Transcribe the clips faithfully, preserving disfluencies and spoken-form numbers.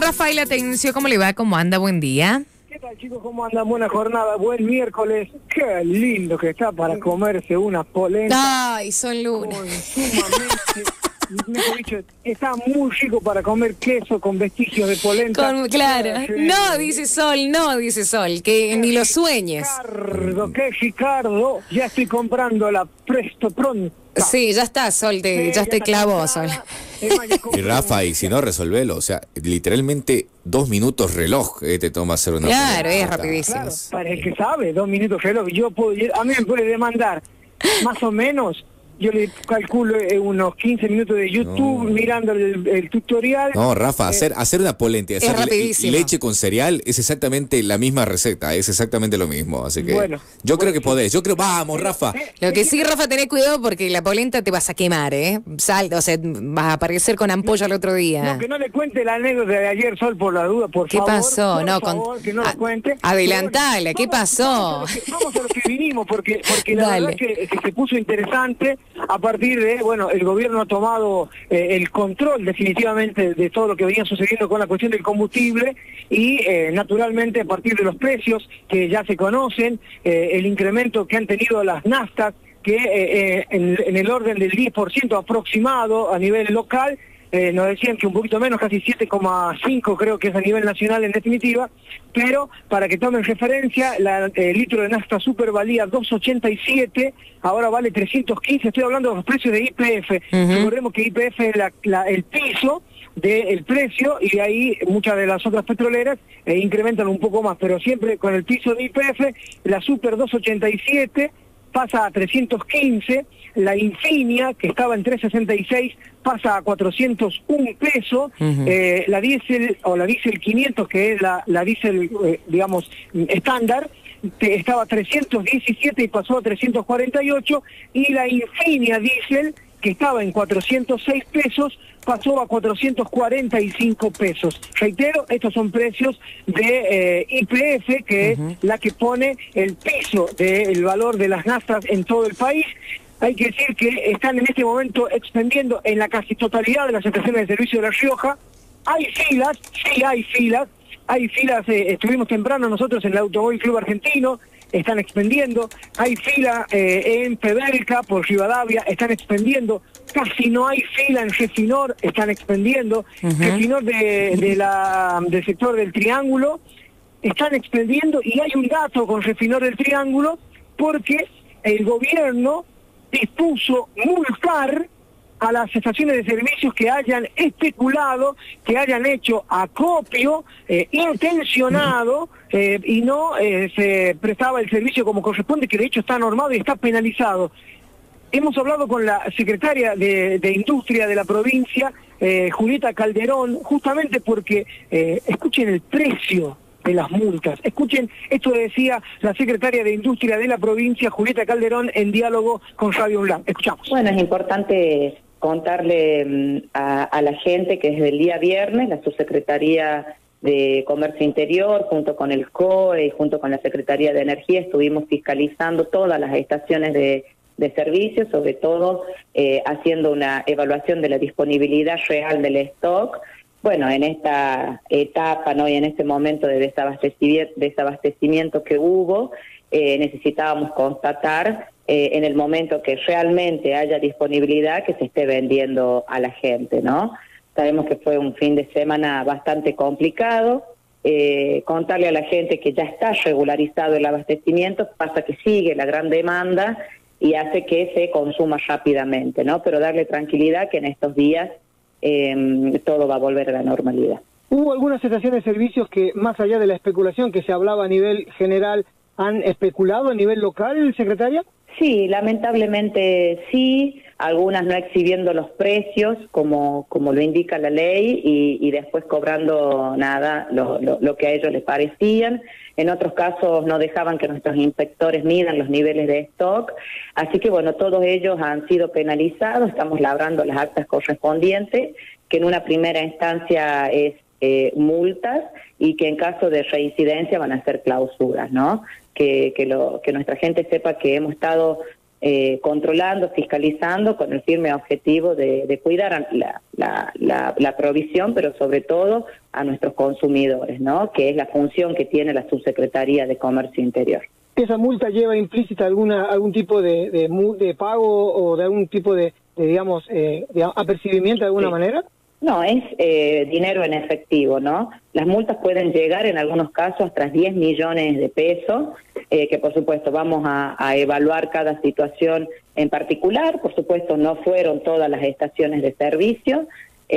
Rafael Atencio, ¿cómo le va? ¿Cómo anda? Buen día. ¿Qué tal, chicos? ¿Cómo andan? Buena jornada, buen miércoles. Qué lindo que está para comerse una polenta. Ay, son lunes. Con sumamente, mejor dicho, está muy rico para comer queso con vestigios de polenta. Con, claro. Sí. No, dice Sol, no, dice Sol, que Qué ni lo sueñes. Ricardo, qué Ricardo. Ya estoy comprando la presto pronto. Sí, ya está, Sol, te, Sí, ya te está clavó, comprada. Sol. Es más, ya compré Y Rafa, un- y si no, resolvelo. O sea, literalmente dos minutos reloj eh, te toma hacer una Claro, polenta. es rapidísimo. Claro, para el que sabe, dos minutos reloj, yo puedo, a mí me puede demandar más o menos, yo le calculo eh, unos quince minutos de YouTube No. mirando el, el tutorial. No, Rafa, Eh, hacer, hacer una polenta y es hacer le- rapidísimo. leche con cereal es exactamente la misma receta, es exactamente lo mismo. Así que Bueno, yo bueno, creo que sí. podés. Yo creo, vamos, Rafa. Lo que sí, Rafa, tenés cuidado porque la polenta te vas a quemar, ¿eh? Sal, o sea, vas a aparecer con ampolla el otro día. No, que no le cuente la anécdota de ayer, Sol, por la duda, por ¿Qué favor. pasó? Por No, con- favor, que no a- lo cuente. adelantala, Pero ¿qué vamos- pasó? Vamos a, lo que, vamos a lo que vinimos, porque, porque la Dale. verdad que, que se puso interesante a partir de, bueno, el gobierno ha tomado eh, el control definitivamente de todo lo que venía sucediendo con la cuestión del combustible y eh, naturalmente a partir de los precios que ya se conocen, eh, el incremento que han tenido las naftas, que eh, eh, en, en el orden del diez por ciento aproximado a nivel local. Eh, nos decían que un poquito menos, casi siete coma cinco creo que es a nivel nacional en definitiva, pero para que tomen referencia, la, el litro de nafta super valía dos ochenta y siete, ahora vale trescientos quince, estoy hablando de los precios de I P F, Ujú. recordemos que I P F es la- la- el piso del precio y de ahí muchas de las otras petroleras eh, incrementan un poco más, pero siempre con el piso de I P F, la super dos ochenta y siete pasa a trescientos quince, la Infinia, que estaba en trescientos sesenta y seis, pasa a cuatrocientos un pesos, Ujú. eh, la diésel, o la diésel quinientos, que es la, la diésel, eh, digamos, estándar, te- estaba a trescientos diecisiete y pasó a trescientos cuarenta y ocho, y la Infinia diésel, que estaba en cuatrocientos seis pesos, pasó a cuatrocientos cuarenta y cinco pesos. Reitero, estos son precios de eh, I P F, que Ujú. es la que pone el piso del valor de las naftas en todo el país. Hay que decir que están en este momento expendiendo en la casi totalidad de las estaciones de servicio de La Rioja. Hay filas, sí hay filas, hay filas, eh, estuvimos temprano nosotros en el Automóvil Club Argentino, están expendiendo, hay fila eh, en Pedelca por Rivadavia, están expendiendo, casi no hay fila en Gefinor, están expendiendo, Ujú. Gefinor de, de la, del sector del Triángulo, están expendiendo, y hay un dato con Gefinor del Triángulo, porque el gobierno dispuso multar a las estaciones de servicios que hayan especulado, que hayan hecho acopio eh, intencionado eh, y no eh, se prestaba el servicio como corresponde, que de hecho está normado y está penalizado. Hemos hablado con la secretaria de, de Industria de la provincia, eh, Julieta Calderón, justamente porque, eh, escuchen el precio de las multas. Escuchen, esto decía la secretaria de Industria de la provincia, Julieta Calderón, en diálogo con Radio UNLAM. Escuchamos. Bueno, es importante contarle mm, a, a la gente que desde el día viernes la Subsecretaría de Comercio Interior, junto con el C O E y junto con la Secretaría de Energía, estuvimos fiscalizando todas las estaciones de, de servicio, sobre todo eh, haciendo una evaluación de la disponibilidad real del stock. Bueno, en esta etapa, ¿no?, y en este momento de desabastecimiento, desabastecimiento que hubo, eh, necesitábamos constatar eh, en el momento que realmente haya disponibilidad que se esté vendiendo a la gente, ¿no? Sabemos que fue un fin de semana bastante complicado. Eh, contarle a la gente que ya está regularizado el abastecimiento, pasa que sigue la gran demanda y hace que se consuma rápidamente, ¿no? Pero darle tranquilidad que en estos días eh, todo va a volver a la normalidad. Hubo algunas estaciones de servicios que, más allá de la especulación que se hablaba a nivel general, ¿han especulado a nivel local, secretaria? Sí, lamentablemente sí, algunas no exhibiendo los precios como, como lo indica la ley y, y después cobrando nada, lo, lo, lo que a ellos les parecían. En otros casos no dejaban que nuestros inspectores midan los niveles de stock. Así que bueno, todos ellos han sido penalizados, estamos labrando las actas correspondientes, que en una primera instancia es eh, multas y que en caso de reincidencia van a ser clausuras, ¿no? Que, que, lo, que nuestra gente sepa que hemos estado eh, controlando, fiscalizando, con el firme objetivo de, de cuidar la, la, la, la provisión, pero sobre todo a nuestros consumidores, ¿no? Que es la función que tiene la Subsecretaría de Comercio Interior. ¿Esa multa lleva implícita alguna algún tipo de, de, de pago o de algún tipo de, de digamos, eh, de apercibimiento de alguna sí. manera? No, es eh, dinero en efectivo, ¿no? Las multas pueden llegar en algunos casos hasta diez millones de pesos, eh, que por supuesto vamos a, a evaluar cada situación en particular. Por supuesto no fueron todas las estaciones de servicio,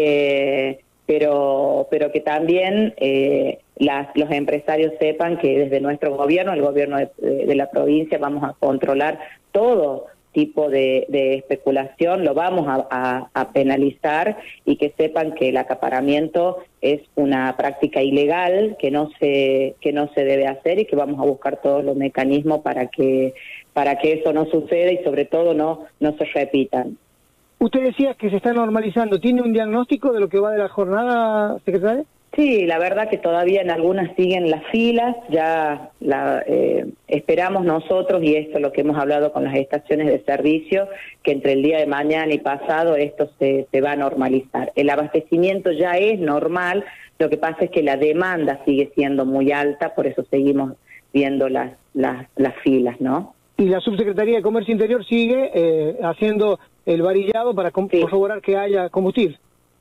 eh, pero, pero que también eh, las, los empresarios sepan que desde nuestro gobierno, el gobierno de, de, de la provincia, vamos a controlar todo tipo de, de especulación, lo vamos a, a, a penalizar, y que sepan que el acaparamiento es una práctica ilegal que no se que no se debe hacer, y que vamos a buscar todos los mecanismos para que para que eso no suceda y sobre todo no no se repitan. Usted decía que se está normalizando. ¿Tiene un diagnóstico de lo que va de la jornada, secretaria? Sí, la verdad que todavía en algunas siguen las filas, ya la, eh, esperamos nosotros, y esto es lo que hemos hablado con las estaciones de servicio, que entre el día de mañana y pasado esto se, se va a normalizar. El abastecimiento ya es normal, lo que pasa es que la demanda sigue siendo muy alta, por eso seguimos viendo las, las, las filas, ¿no? Y la Subsecretaría de Comercio Interior sigue eh, haciendo el varillado para sí. corroborar que haya combustible.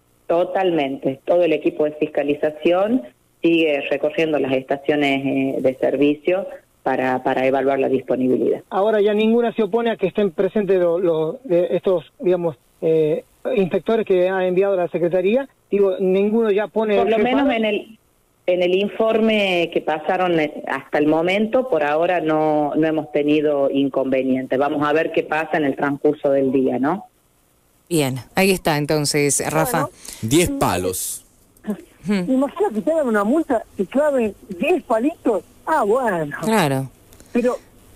Totalmente. Todo el equipo de fiscalización sigue recorriendo las estaciones eh, de servicio para, para evaluar la disponibilidad. Ahora ya ninguna se opone a que estén presentes lo, lo, de estos, digamos, eh, inspectores que ha enviado la Secretaría. Digo, ninguno ya pone... Por lo menos en el en el informe que pasaron hasta el momento, por ahora no, no hemos tenido inconvenientes. Vamos a ver qué pasa en el transcurso del día, ¿no? Bien, ahí está entonces, Rafa. Bueno, Diez palos. Imagina que te hagan una multa y claven diez palitos. Ah, bueno. Claro. Pero,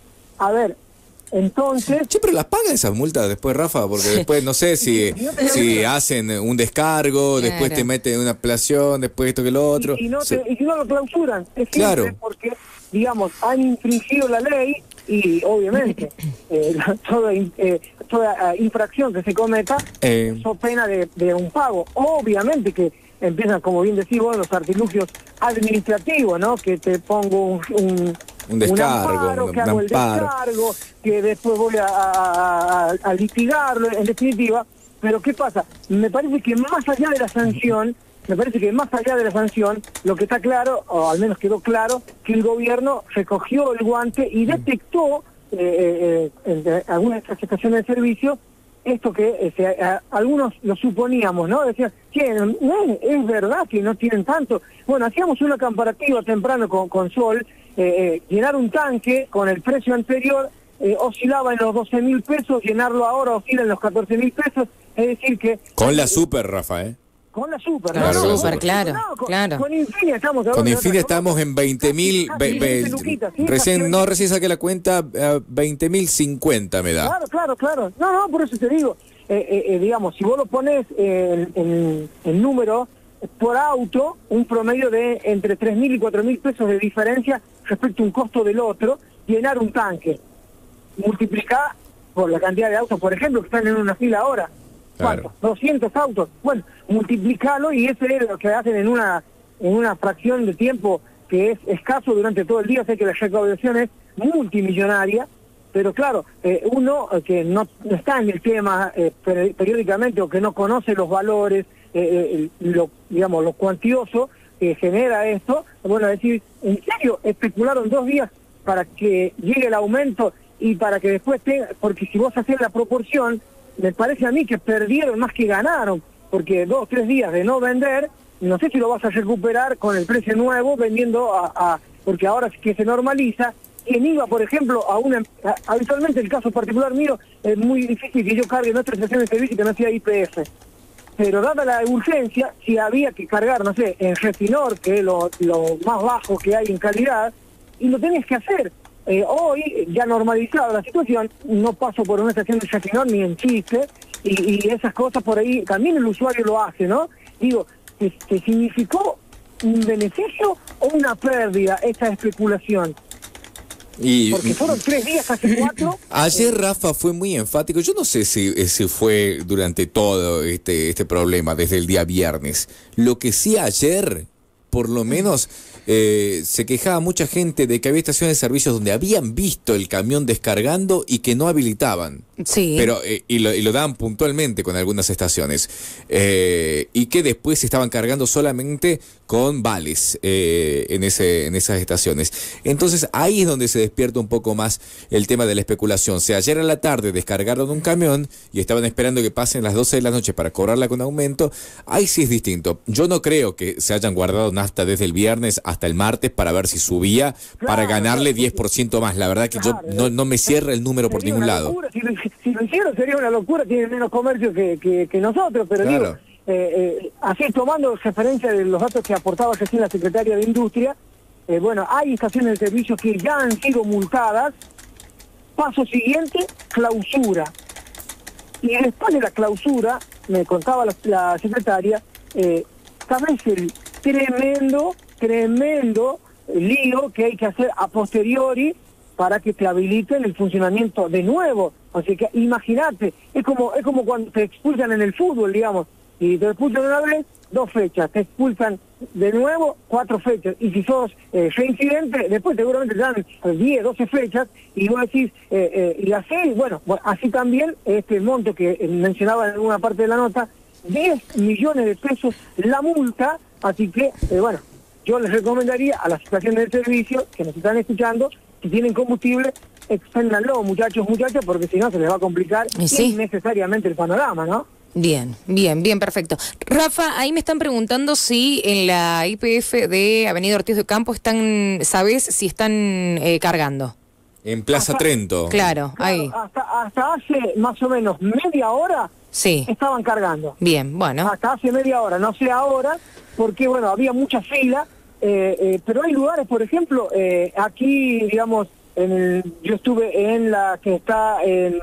a ver, entonces... Che, pero las pagan esas multas después, Rafa, porque después no sé si, si hacen un descargo, claro. después te meten una apelación, después esto que lo otro. Y, y, no, te, Se... y si no lo clausuran, es simple, claro. Porque, digamos, han infringido la ley y obviamente eh, toda, eh, toda uh, infracción que se cometa eh. es pena de, de un pago. Obviamente que empiezan, como bien decís vos, los artilugios administrativos, ¿no? Que te pongo un, un, un descargo, un amparo, un, que hago un el descargo, que después voy a, a, a, a litigarlo, en definitiva. Pero ¿qué pasa? Me parece que más allá de la sanción, me parece que más allá de la sanción, lo que está claro, o al menos quedó claro, que el gobierno recogió el guante y detectó eh, eh, en algunas de estas estaciones de servicio esto que eh, se, a, algunos lo suponíamos, ¿no? Decían, che, no, es, es verdad que no tienen tanto. Bueno, hacíamos una comparativa temprano con, con Sol, eh, eh, llenar un tanque con el precio anterior eh, oscilaba en los doce mil pesos, llenarlo ahora oscila en los catorce mil pesos, es decir que... Con la super, Rafa, ¿eh? Con la super, claro, ¿no? super, no, claro, no, con, claro. Con Infinia estamos... Con Infinia estamos en veinte mil... Ve, ve, recién, no, recién saqué la cuenta, uh, veinte mil cincuenta me da. Claro, claro, claro. No, no, por eso te digo, eh, eh, eh, digamos, si vos lo pones eh, en el número por auto, un promedio de entre tres mil y cuatro mil pesos de diferencia respecto a un costo del otro, llenar un tanque, multiplicar por la cantidad de autos, por ejemplo, que están en una fila ahora. ¿Cuánto? Claro. doscientos autos. Bueno, multiplicarlo y eso es lo que hacen en una en una fracción de tiempo que es escaso durante todo el día. Sé que la recaudación es multimillonaria, pero claro, eh, uno eh, que no, no está en el tema eh, periódicamente o que no conoce los valores, eh, eh, lo, digamos, lo cuantioso que genera esto, bueno, decir, ¿en serio especularon dos días para que llegue el aumento y para que después tenga? Porque si vos haces la proporción, me parece a mí que perdieron más que ganaron, porque dos, tres días de no vender, no sé si lo vas a recuperar con el precio nuevo, vendiendo a... a porque ahora que se normaliza, quien iba, por ejemplo, a una... A, habitualmente el caso particular mío, es muy difícil que yo cargue nuestra estación de servicio que no sea I P F. Pero dada la urgencia, si había que cargar, no sé, en Refinor, que es lo, lo más bajo que hay en calidad, y lo tenés que hacer. Eh, hoy, ya normalizada la situación, no paso por una estación de Refinor ni en chiste, y, y esas cosas por ahí, también el usuario lo hace, ¿no? Digo, ¿que, que significó un beneficio o una pérdida esta especulación? Y, porque fueron tres días, casi cuatro. Ayer Rafa fue muy enfático. Yo no sé si, si fue durante todo este, este problema, desde el día viernes. Lo que sí ayer, por lo menos, eh, se quejaba mucha gente de que había estaciones de servicios donde habían visto el camión descargando y que no habilitaban. Sí. Pero, eh, y, lo, y lo daban puntualmente con algunas estaciones. Eh, y que después se estaban cargando solamente con vales eh, en, ese, en esas estaciones. Entonces ahí es donde se despierta un poco más el tema de la especulación. O sea, ayer a la tarde descargaron un camión y estaban esperando que pasen las doce de la noche para cobrarla con aumento. Ahí sí es distinto. Yo no creo que se hayan guardado nafta desde el viernes hasta el martes para ver si subía, claro, para ganarle diez por ciento más. La verdad que claro, yo no, no me cierra el número por ningún lado. Si lo, si lo hicieron sería una locura, tienen menos comercio que, que, que nosotros, pero claro. digo, eh, eh, así tomando referencia de los datos que aportaba recién la secretaria de Industria, eh, bueno, hay estaciones de servicio que ya han sido multadas. Paso siguiente, clausura. Y después de la clausura, me contaba la, la secretaria, eh, establece el tremendo, tremendo lío que hay que hacer a posteriori para que te habiliten el funcionamiento de nuevo. Así que imagínate, es como es como cuando te expulsan en el fútbol, digamos, y te expulsan una vez, dos fechas, te expulsan de nuevo, cuatro fechas, y si sos eh, reincidente, después seguramente te dan diez, doce fechas, y vos decís, eh, eh, y así, bueno, así también, este monto que mencionaba en alguna parte de la nota, diez millones de pesos la multa, así que, eh, bueno, yo les recomendaría a las estaciones de servicio que nos están escuchando, si tienen combustible, expéndanlo, muchachos, muchachas, porque si no se les va a complicar ¿sí? innecesariamente el panorama, ¿no? Bien, bien, bien, perfecto. Rafa, ahí me están preguntando si en la I P F de Avenida Ortiz de Ocampo están, ¿sabes si están eh, cargando? En Plaza hasta, Trento. Claro, claro ahí. Hasta, hasta hace más o menos media hora sí. estaban cargando. Bien, bueno. Hasta hace media hora, no sé ahora, porque bueno, había mucha fila, eh, eh, pero hay lugares, por ejemplo, eh, aquí, digamos, en el, yo estuve en la que está en,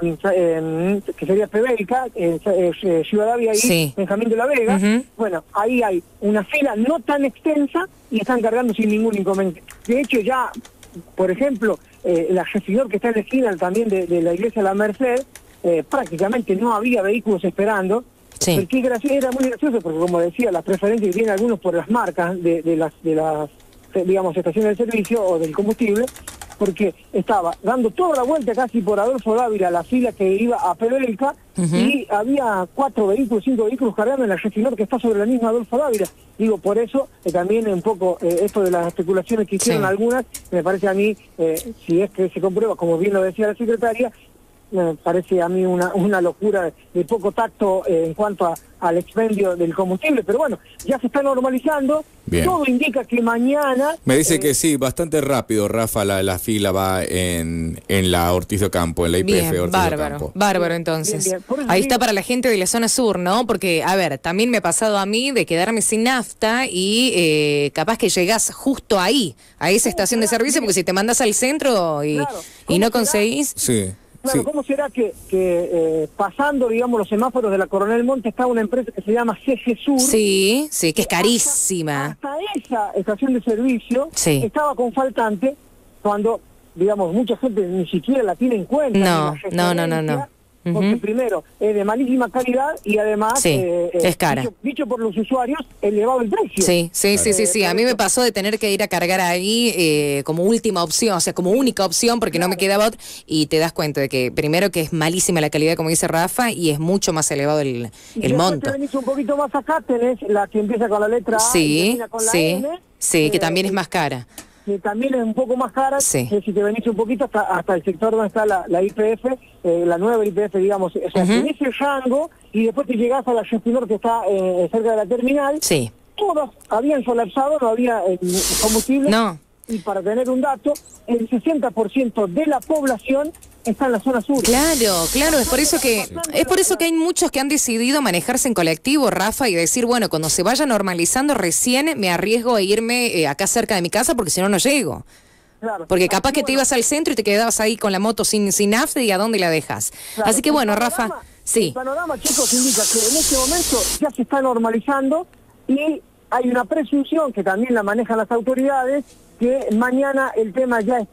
en que sería Pebelca, en, en Ciudadavia, ahí, sí. Benjamín de la Vega. Uh-huh. Bueno, ahí hay una fila no tan extensa y están cargando sin ningún inconveniente. De hecho, ya, por ejemplo, eh, la regidor que está en la esquina también de, de la iglesia de la Merced, eh, prácticamente no había vehículos esperando. Sí. Porque era muy gracioso, porque como decía, las preferencias que tienen algunos por las marcas de, de las, de las, digamos, estaciones de servicio o del combustible, porque estaba dando toda la vuelta casi por Adolfo Dávila, la fila que iba a Pebelca, uh-huh. y había cuatro vehículos, cinco vehículos cargando en la Refinor que está sobre la misma Adolfo Dávila. Digo, por eso eh, también un poco eh, esto de las especulaciones que hicieron sí. algunas, me parece a mí, eh, si es que se comprueba, como bien lo decía la secretaria, me parece a mí una, una locura de poco tacto eh, en cuanto a, al expendio del combustible, pero bueno, ya se está normalizando. Bien. Todo indica que mañana... Me dice eh, que sí, bastante rápido, Rafa, la, la fila va en, en la Ortiz de Ocampo, en la I P F bien, Ortiz bárbaro, de Ocampo. Bárbaro, entonces. Bien, bien. Ahí sí. está para la gente de la zona sur, ¿no? Porque, a ver, también me ha pasado a mí de quedarme sin nafta y eh, capaz que llegás justo ahí, a esa estación de servicio, porque si te mandas al centro y, claro. y no conseguís... Sí. Claro, sí. ¿cómo será que, que eh, pasando, digamos, los semáforos de la Coronel Monte está una empresa que se llama C G Sur? Sí, sí, que es carísima. Hasta, hasta esa estación de servicio sí. estaba con faltante cuando, digamos, mucha gente ni siquiera la tiene en cuenta. No, no, no, no, no. Porque uh-huh. primero, es de malísima calidad y además, sí, eh, es cara. Dicho, dicho por los usuarios, elevado el precio. Sí, sí, sí, sí, sí. Eh, a mí me pasó de tener que ir a cargar ahí eh, como última opción, o sea, como única opción, porque claro. no me quedaba otra, y te das cuenta de que primero que es malísima la calidad, como dice Rafa, y es mucho más elevado el, el monto. Te venís un poquito más acá, tenés la que empieza con la letra A sí, y termina con la sí, N. Sí, eh, que también es más cara. Que también es un poco más cara, sí. que si te venís un poquito hasta, hasta el sector donde está la, la I P F, eh, la nueva I P F, digamos, o sea, uh-huh. tenés el rango y después te llegás a la Refinor que está eh, cerca de la terminal, sí. todas habían colapsado, no había eh, combustible, no. y para tener un dato, el sesenta por ciento de la población está en la zona sur. Claro, claro, es por eso que es por eso que hay muchos que han decidido manejarse en colectivo, Rafa, y decir, bueno, cuando se vaya normalizando recién me arriesgo a irme eh, acá cerca de mi casa porque si no, no llego. Claro. Porque capaz Así, que bueno, te ibas al centro y te quedabas ahí con la moto sin, sin nafta y a dónde la dejas. Claro. Así que bueno, el panorama, Rafa, sí. El panorama, chicos, indica que en este momento ya se está normalizando y hay una presunción que también la manejan las autoridades que mañana el tema ya esté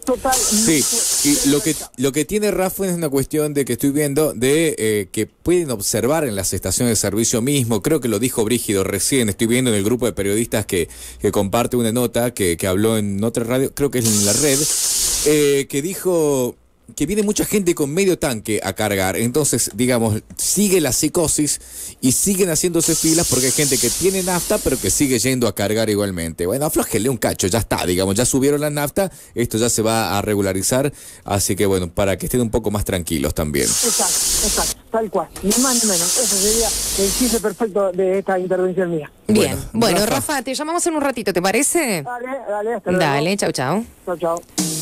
total. Sí, y lo que lo que tiene Rafa es una cuestión de que estoy viendo de eh, que pueden observar en las estaciones de servicio mismo, creo que lo dijo Brígido recién, estoy viendo en el grupo de periodistas que, que comparte una nota que, que habló en otra radio, creo que es en la red, eh, que dijo que viene mucha gente con medio tanque a cargar, entonces, digamos, sigue la psicosis y siguen haciéndose filas porque hay gente que tiene nafta pero que sigue yendo a cargar igualmente. Bueno, aflójele un cacho, ya está, digamos, ya subieron la nafta, esto ya se va a regularizar, así que bueno, para que estén un poco más tranquilos también. Exacto, exacto, tal cual, ni más ni menos, eso sería el chiste perfecto de esta intervención mía. Bien, bueno, bueno, Rafa. Rafa, te llamamos en un ratito, ¿te parece? Dale, dale, hasta luego. Dale, chau, chau. Chao, chao.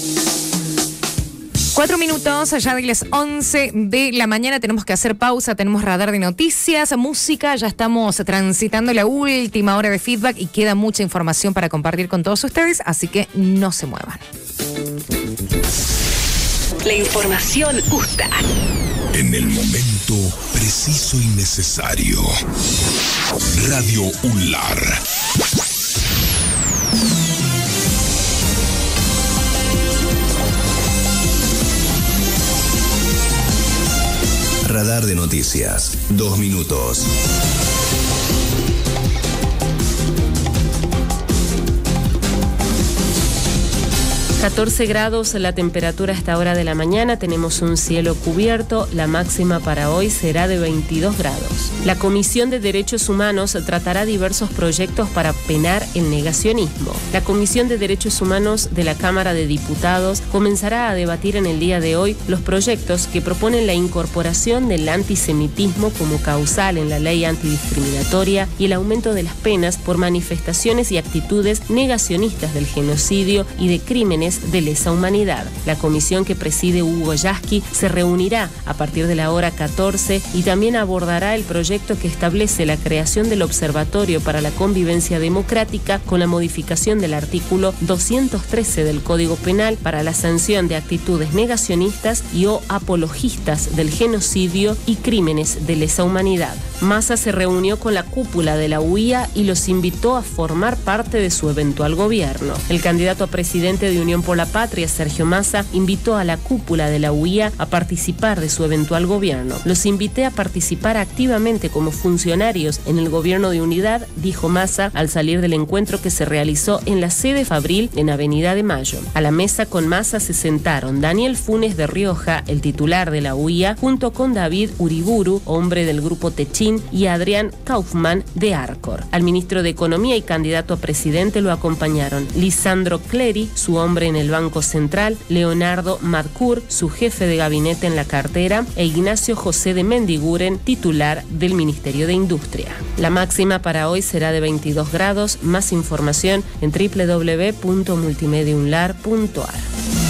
Cuatro minutos allá de las once de la mañana, tenemos que hacer pausa, tenemos radar de noticias, música, ya estamos transitando la última hora de feedback y queda mucha información para compartir con todos ustedes, así que no se muevan. La información justa. En el momento preciso y necesario. Radio UNLAR. Radar de noticias. Dos minutos. catorce grados la temperatura a esta hora de la mañana, tenemos un cielo cubierto, la máxima para hoy será de veintidós grados. La Comisión de Derechos Humanos tratará diversos proyectos para penar el negacionismo. La Comisión de Derechos Humanos de la Cámara de Diputados comenzará a debatir en el día de hoy los proyectos que proponen la incorporación del antisemitismo como causal en la ley antidiscriminatoria y el aumento de las penas por manifestaciones y actitudes negacionistas del genocidio y de crímenes de lesa humanidad. La comisión que preside Hugo Yasky se reunirá a partir de la hora catorce y también abordará el proyecto que establece la creación del Observatorio para la Convivencia Democrática con la modificación del artículo doscientos trece del Código Penal para la sanción de actitudes negacionistas y o apologistas del genocidio y crímenes de lesa humanidad. Massa se reunió con la cúpula de la U I A y los invitó a formar parte de su eventual gobierno. El candidato a presidente de Unión por la Patria, Sergio Massa, invitó a la cúpula de la U I A a participar de su eventual gobierno. Los invité a participar activamente como funcionarios en el gobierno de unidad, dijo Massa al salir del encuentro que se realizó en la sede Fabril en Avenida de Mayo. A la mesa con Massa se sentaron Daniel Funes de Rioja, el titular de la U I A, junto con David Uriburu, hombre del grupo Techín, y Adrián Kaufman de Arcor. Al ministro de Economía y candidato a presidente lo acompañaron Lisandro Clery, su hombre en el Banco Central, Leonardo Madcur, su jefe de gabinete en la cartera, e Ignacio José de Mendiguren, titular del Ministerio de Industria. La máxima para hoy será de veintidós grados. Más información en doble u doble u doble u punto multimedia unlar punto a r.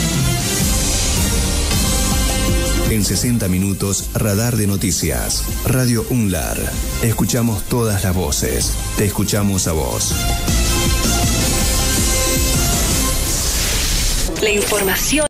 En sesenta minutos, radar de noticias. Radio UNLAR. Escuchamos todas las voces. Te escuchamos a vos. La información